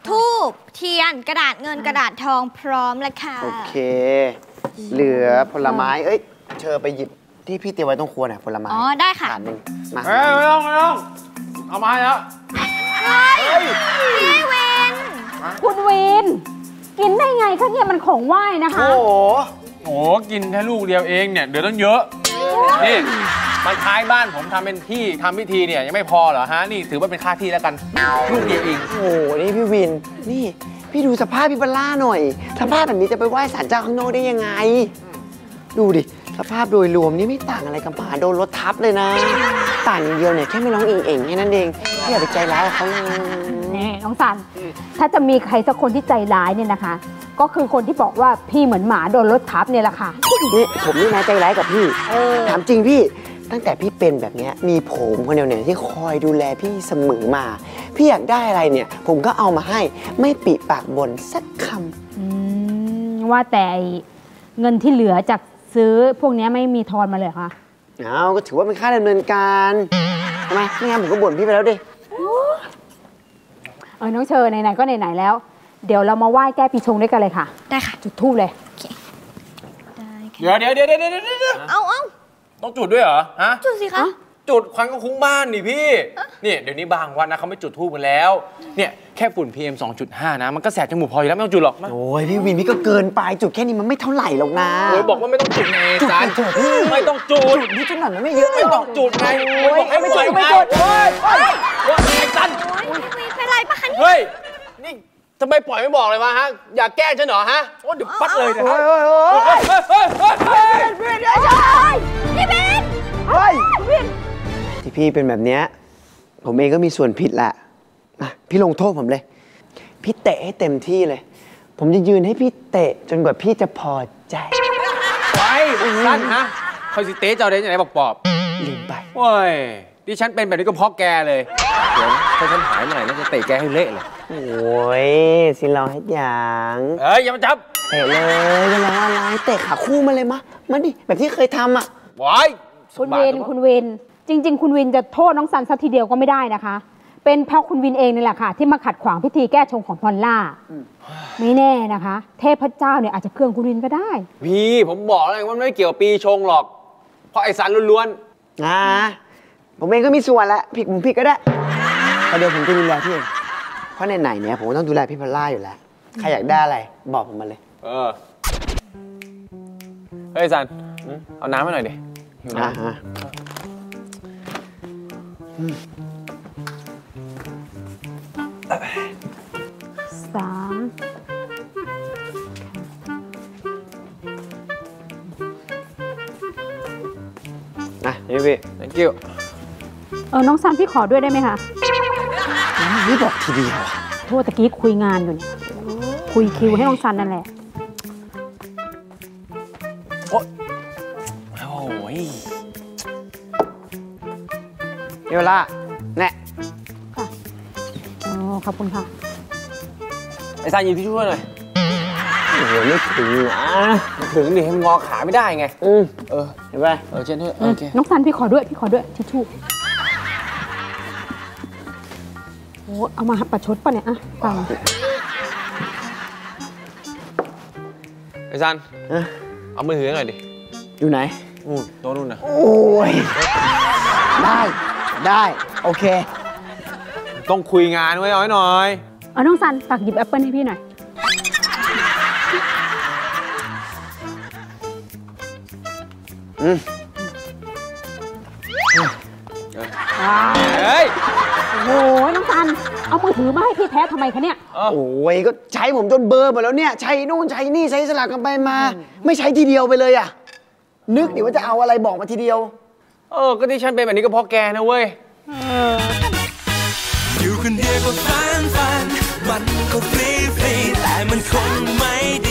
ทูบเทียนกระดาษเงินกระดาษทองพร้อมแล้วค่ะโอเคเหลือผลไม้เอ้ยเชิญไปหยิบที่พี่เตรียมไว้ตรงครัวน่ะผลไม้อ๋อได้ค่ะถาดหนึ่งมาไม่ต้องเอามาแล้วพี่วินคุณวินกินได้ไงคะเนี่ยมันของไหว้นะคะโอ้โหกินแค่ลูกเดียวเองเนี่ยเดี๋ยวต้องเยอะนี่มันท้ายบ้านผมทำเป็นที่ทำพิธีเนี่ยยังไม่พอเหรอฮะนี่ถือว่าเป็นค่าที่แล้วกันลูกเดียวเองโอ้นี่พี่วินนี่พี่ดูสภาพพี่บัลล่าหน่อยสภาพแบบนี้จะไปไหว้ศาลเจ้าข้างนอกได้ยังไงดูดิสภาพโดยรวมนี่ไม่ต่างอะไรกับหมาโดนรถทับเลยนะต่างอย่างเดียวเนี่ยแค่ไม่ร้องเอ่งๆแค่นั้นเองพี่อย่าไปใจร้ายกับเขาเลยนี่น้องสันถ้าจะมีใครสักคนที่ใจร้ายเนี่ยนะคะก็คือคนที่บอกว่าพี่เหมือนหมาโดนรถทับเนี่ยแหละค่ะนี่ผมนี่นะใจร้ายกับพี่ถามจริงพี่ตั้งแต่พี่เป็นแบบนี้มีผมคนเดียวเนี่ยที่คอยดูแลพี่เสมอมาพี่อยากได้อะไรเนี่ยผมก็เอามาให้ไม่ปิปากบ่นสักคำว่าแต่เงินที่เหลือจากซื้อพวกนี้ไม่มีทอนมาเลยค่ะก็ถือว่าเป็นค่าดำเนินการทำไมไม่งั้นผมก็บ่นพี่ไปแล้วดิน้องเชอร์ไหนๆก็ไหนๆแล้วเดี๋ยวเรามาไหว้แก้ปีชงด้วยกันเลยค่ะได้ค่ะจุดธูปเลยเดี๋ยวเอาต้องจุดด้วยเหรอฮะจุดสิคะจุดควันก็คุ้งบ้านนี่พี่นี่เดี๋ยวนี้บางวันนะเขาไม่จุดธูปกันแล้วเนี่ยแค่ฝุ่น PM 2.5 นะมันก็แสบจมูกพออยู่แล้วไม่ต้องจุดหรอกโอ้ยพี่วินพี่ก็เกินไปจุดแค่นี้มันไม่เท่าไหร่หรอกนะบอกว่าไม่ต้องจุดไงจุดพี่ไม่ต้องจุดนี่จุดหน่อยมันไม่เยอะไม่ต้องจุดไงบอกให้ไม่จุดไม่จุดเฮ้ยไอ้จันเป็นไรปะคะเฮ้ยนี่ทำไมปล่อยไม่บอกเลยวะฮะอยากแกล้งฉันเหรอฮะโอ้เดี๋ยวปัดเลยนะฮะพี่เบนที่พี่เป็นแบบเนี้ยผมเองก็มีส่วนผิดแหละพี่ลงโทษผมเลยพี่เตะให้เต็มที่เลยผมจะยืนให้พี่เตะจนกว่าพี่จะพอใจไปสั้นฮะคอยสิเตะเจ้าเดนอย่างไรบอกปอบลืมไปโอ้ยดิฉันเป็นแบบนี้ก็เพราะแกเลยเดี๋ยวถ้าฉันหายเมื่อไหร่น่าจะเตะแกให้เละเลยโอ้ยสิเราให้อย่างอย่ามาจับเตะเลยจะรออะไรเตะขาคู่มาเลยมาดิแบบที่เคยทำว้ายคุณเวนจริงๆคุณวินจะโทษน้องซันสักทีเดียวก็ไม่ได้นะคะเป็นเพราะคุณวินเองนี่แหละค่ะที่มาขัดขวางพิธีแก้ชงของพอลล่าไม่แน่นะคะเทพเจ้าเนี่ยอาจจะเครื่องคุณวินก็ได้พี่ผมบอกแล้วว่าไม่เกี่ยวปีชงหรอกเพราะไอ้สันล้วนๆผมเองก็มีส่วนแหละผิดก็ได้แต่เดี๋ยวผมจะดูแลพี่เองเพราะไหนๆเนี่ยผมต้องดูแลพี่พอลล่าอยู่แล้วใครอยากได้อะไรบอกผมมาเลยเฮ้ยสันเอาน้ำมาหน่อยดิหิวน้ำนี่พี่ thank you น้องซันพี่ขอด้วยได้ไหมคะนี่บอกทีเดียวโทษตะกี้คุยงานอยู่เนี่ยคุยคิวให้น้องซันนั่นแหละโอ้ยเดี๋ยวละแน่ค่ะขอบคุณค่ะไอ้ซันยืนพี่ช่วยหน่อยโอ้โหไม่ถึงนะถึงดิให้งอขาไม่ได้ไงเห็นไหมเช่นด้วยโอเคน้องซันพี่ขอด้วยทิชชู่โอ้เอามาประชดป่ะเนี่ยฟังไอ้ซันเอามือถือหน่อยดิอยู่ไหนโต๊ะนู่นนะโอ้ยได้โอเคต้องคุยงานไว้หน่อยน้องซันฝากหยิบแอปเปิ้ลให้พี่หน่อยเฮ้ยโอ้ยน้องซันเอามือถือมาให้พี่แท้ทำไมคะเนี่ยโอ้ยก็ใช้ผมจนเบอร์หมดแล้วเนี่ยใช้นู่นใช้นี่ใช้สลับกันไปมาไม่ใช้ทีเดียวไปเลยนึกดิว่าจะเอาอะไรบอกมาทีเดียวก็ที่ฉันเป็นแบบนี้ก็เพราะแกนะเว้ยอยู่คนเดียวก็ฟันมันก็ฟรีแต่มันคงไม่